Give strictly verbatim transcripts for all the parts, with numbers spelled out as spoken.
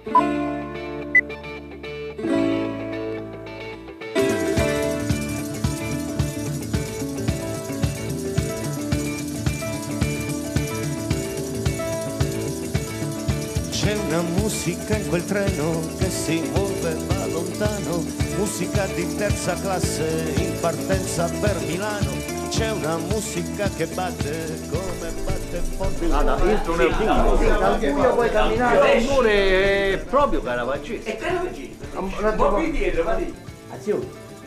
C'è una musica in quel treno che si muove e va lontano, musica di terza classe in partenza per Milano. C'è una musica che batte come batte forte. Guarda, entro nel buio. Anche io puoi camminare. Il mure è proprio Caravaggese. È Caravaggese. Un po' più dietro, va lì. Azione.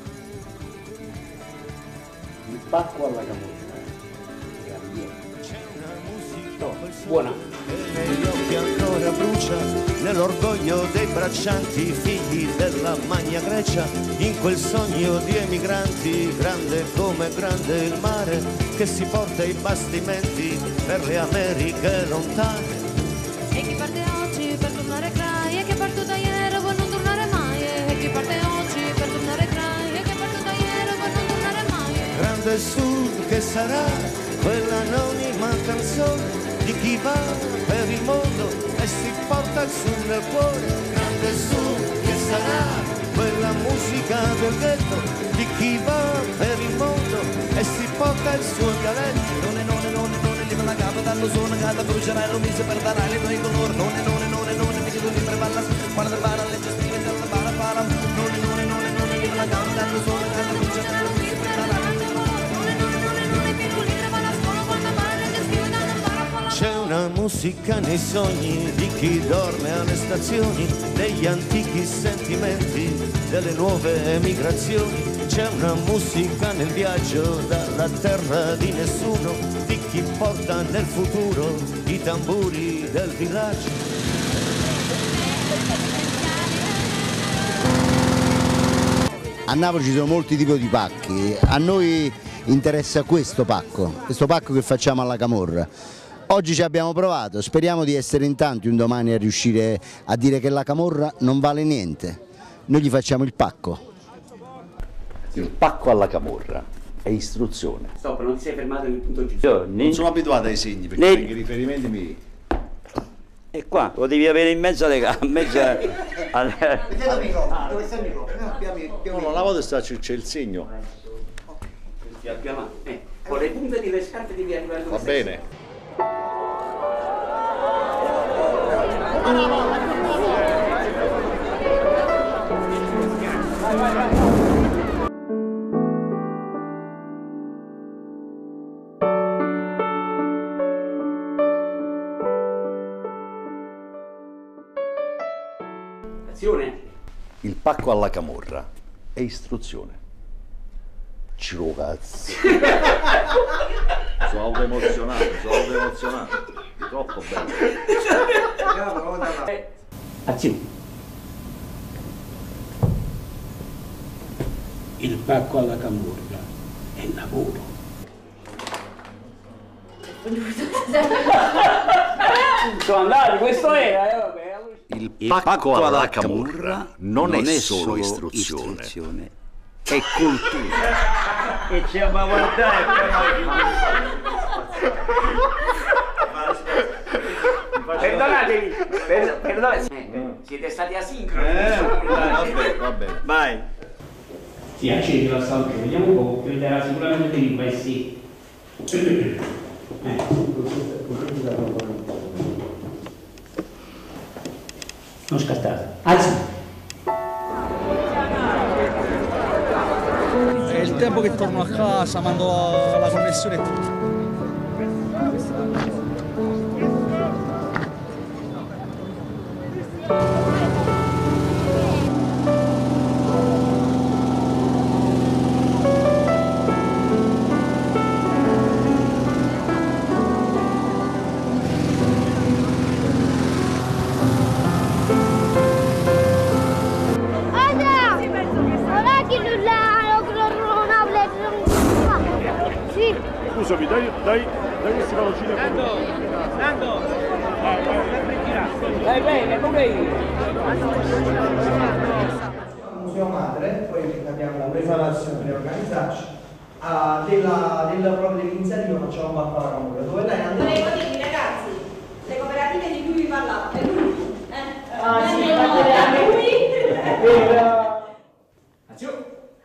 Il pacco alla camorra. Buona. Negli occhi ancora brucia, nell'orgoglio dei braccianti, figli della Magna Grecia, in quel sogno di emigranti, grande come grande il mare, che si porta i bastimenti per le Americhe lontane. E chi parte oggi per tornare crai, e che parto da ieri vuoi non tornare mai, e chi parte oggi per tornare crai, e che parto da ieri vuoi non tornare mai. Grande Sud che sarà quell'anonima canzone di chi va per il mondo e si porta il sud nel cuore. Grande Sud che sarà quella musica del ghetto di chi va per il mondo e si porta il suo dialetto. Non è non è non è non è lì la capa dallo sono cata brucerai lo mise per dare le due color. Non è non è non è non è mi chiedo di prevallas quando da bara le gestione della bara bara. Non è non è non è non è lì la capa dallo sono cata brucerai lo mise per dare le due color. Non è non è non è non è più lì va alla scuola quando bara le gestione della bara. C'è una musica nei sogni di chi dorme alle stazioni, negli antichi sentimenti delle nuove emigrazioni. C'è una musica nel viaggio dalla terra di nessuno, di chi porta nel futuro i tamburi del villaggio. A Napoli ci sono molti tipi di pacchi, a noi interessa questo pacco, questo pacco che facciamo alla camorra. Oggi ci abbiamo provato, speriamo di essere in tanti un domani a riuscire a dire che la camorra non vale niente. Noi gli facciamo il pacco. Il pacco alla camorra è istruzione. Stop, non ti sei fermato nel punto giusto. Io, Non sono abituato ai segni perché ne... i riferimenti mi... E qua, lo devi avere in mezzo alle gambe. Mezzo alle... Dove sta il microfono? No, la volta sta c'è il segno. Eh, con le punte delle scarpe devi arrivare dove Va sei. bene. Azione. Il pacco alla camorra è istruzione. Ciro cazzo. Sono autoemozionato, sono autoemozionato. Troppo bello. Azione. Il pacco alla camorra è lavoro. Sono andati, questo era, eh, vabbè. Il pacco, pacco alla, alla camorra non, non è solo istruzione, istruzione è cultura. E ci abbiamo guardato. Perdonatevi, per, perdonate, eh, siete stati asincroni. Eh, vabbè, va bene. Vai. Sì, accendi la salute, vediamo un po', che vedrà sicuramente dei riflessi. Eh. Non scattare. Alza. È il tempo che torno a casa, mando la connessione e tutto. Scusami, dai, dai, dai questi palloncini a Nando, Nando, dai bene, come io? Museo Madre, poi abbiamo la preparazione per organizzarci, uh, della, della propria dell'iniziativa facciamo un pacco alla camorra. Dove lei andrà? Volevo dirvi ragazzi, le cooperative di cui vi parlate, eh? Ah sì, a lui. Azione.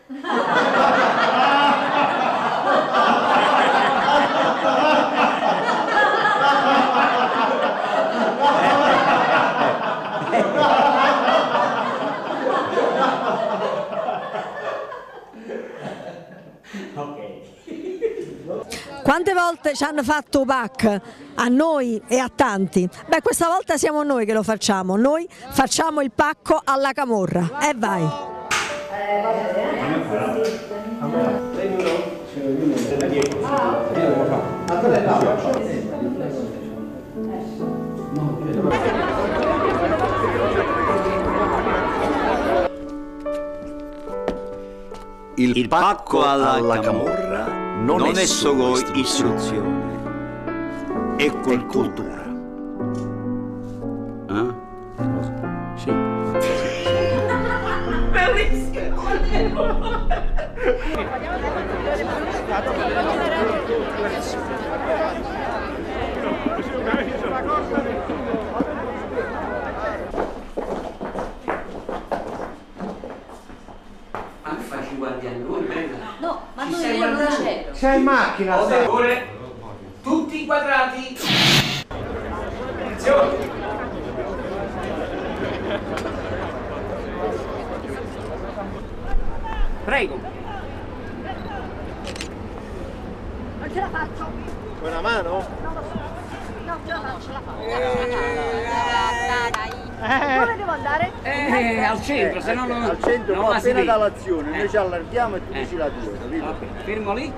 Quante volte ci hanno fatto P A C a noi e a tanti? Beh, questa volta siamo noi che lo facciamo, noi facciamo il pacco alla camorra e vai! Il, il pacco alla, alla camorra non, non è solo istruzione, è cultura. Eh? Sì. Bellissimo! No, ma non è non c'è. C'è in macchina, ora tutti quadrati. Attenzione. Prego. Non ce la faccio. Vuoi una mano? No, ce la faccio, ce la faccio. Eh. Dove devo andare? Eh, al centro, se no non... Al centro, non ma la appena si vede. dall'azione, noi Eh. ci allarghiamo e tu Eh. dici la tua, capito? Ok, fermo lì.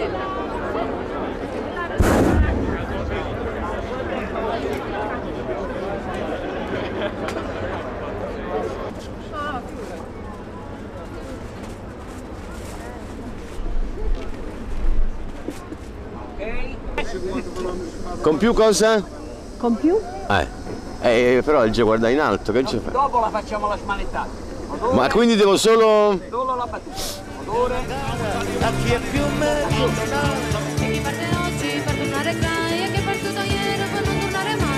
Con più cosa? Con più? Eh, eh però il guarda in alto, che ci fa? Dopo la facciamo la smanettata. Odore, Ma quindi devo solo... solo la battuta. Odore. A chi è più meridionale. E chi parte oggi per tornare crai e chi è partito ieri per non tornare mai.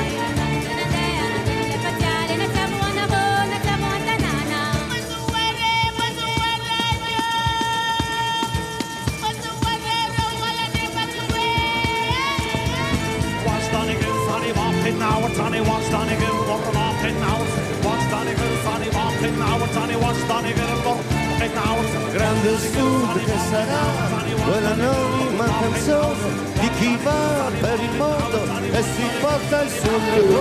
Now Johnny was Johnny good for walking now. Was Johnny good, Johnny walking now. Johnny was Johnny good for walking now. Grande sud che sarà quell'anonima canzone di chi va per il mondo e si porta il suo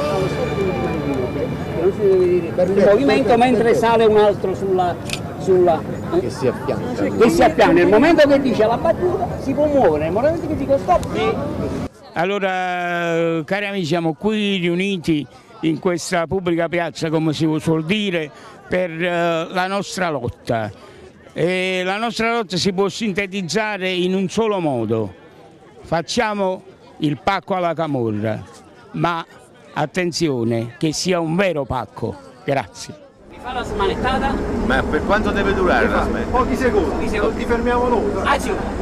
Il movimento mentre sale un altro sulla... sulla eh? Che si affianca. Che si affianca. Nel momento che dice la battuta si può muovere, nel momento che dico stop e... Allora, cari amici, siamo qui riuniti in questa pubblica piazza, come si suol dire, per uh, la nostra lotta. E la nostra lotta si può sintetizzare in un solo modo. Facciamo il pacco alla camorra, ma attenzione, che sia un vero pacco. Grazie. Mi fa la smanettata? Ma per quanto deve durare la smetta? Pochi secondi, Pochi secondi. ti fermiamo noi. Azione.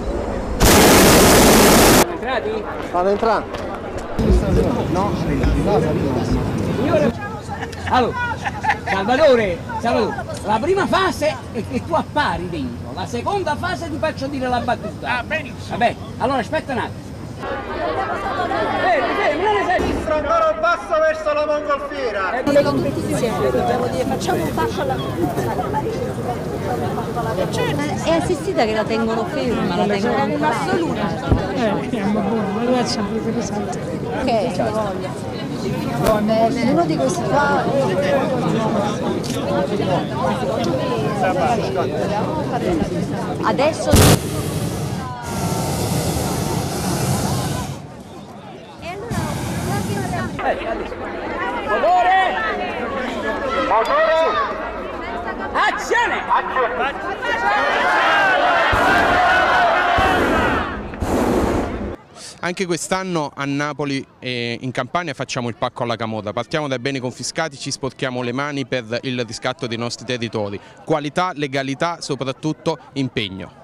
Stanno entrando. No, Signore, allora, Salvatore, Salvatore, la prima fase è che tu appari dentro, la seconda fase ti faccio dire la battuta. Ah, benissimo. Vabbè, allora aspetta un attimo. Fermi, fermi, non ne sei. Ancora un passo verso la mongolfiera. Le competizioni, dobbiamo dire, facciamo un passo alla È assistita che la tengono ferma, la tengono ancora. Assoluta. Eh, ma buono, ma è sempre interessante. Ok, che voglia. Uno di questi qua. Adesso. Motore! Motore! Azione! Anche quest'anno a Napoli e in Campania facciamo il pacco alla camorra, partiamo dai beni confiscati, ci sporchiamo le mani per il riscatto dei nostri territori, qualità, legalità, soprattutto impegno.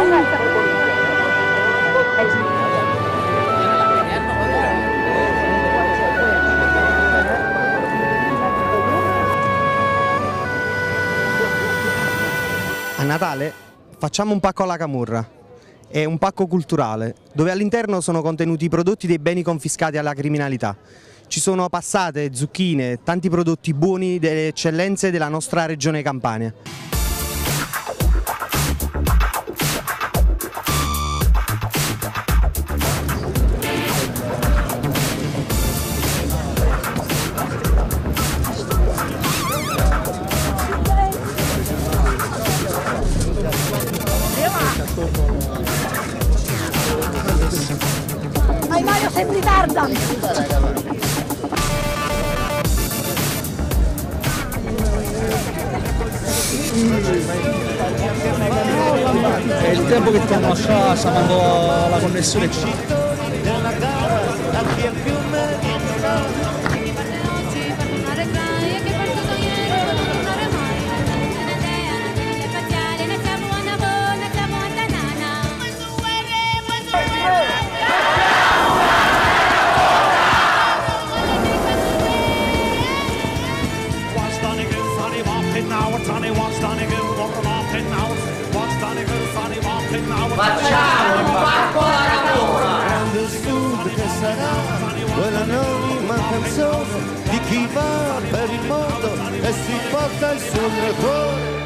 A Natale facciamo un pacco alla camorra, è un pacco culturale dove all'interno sono contenuti i prodotti dei beni confiscati alla criminalità. Ci sono passate, zucchine, tanti prodotti buoni delle eccellenze della nostra regione Campania. Vai Mario, sei in ritardo! È il tempo che torno a casa, mando la connessione. Facciamo un pacco alla camorra! Grande il sud che sarà quella anonima canzone di chi va per il mondo e si porta il suo nel cuore.